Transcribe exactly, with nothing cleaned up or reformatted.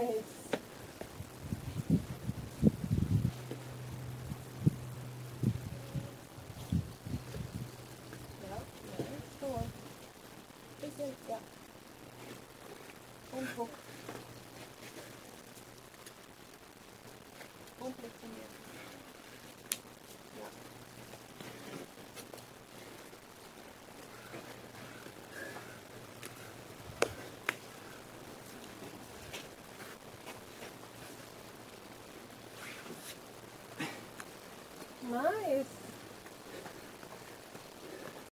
Ja, nein, so. Bisschen, ja. Und hoch. Und flexionieren. Ja. Nice.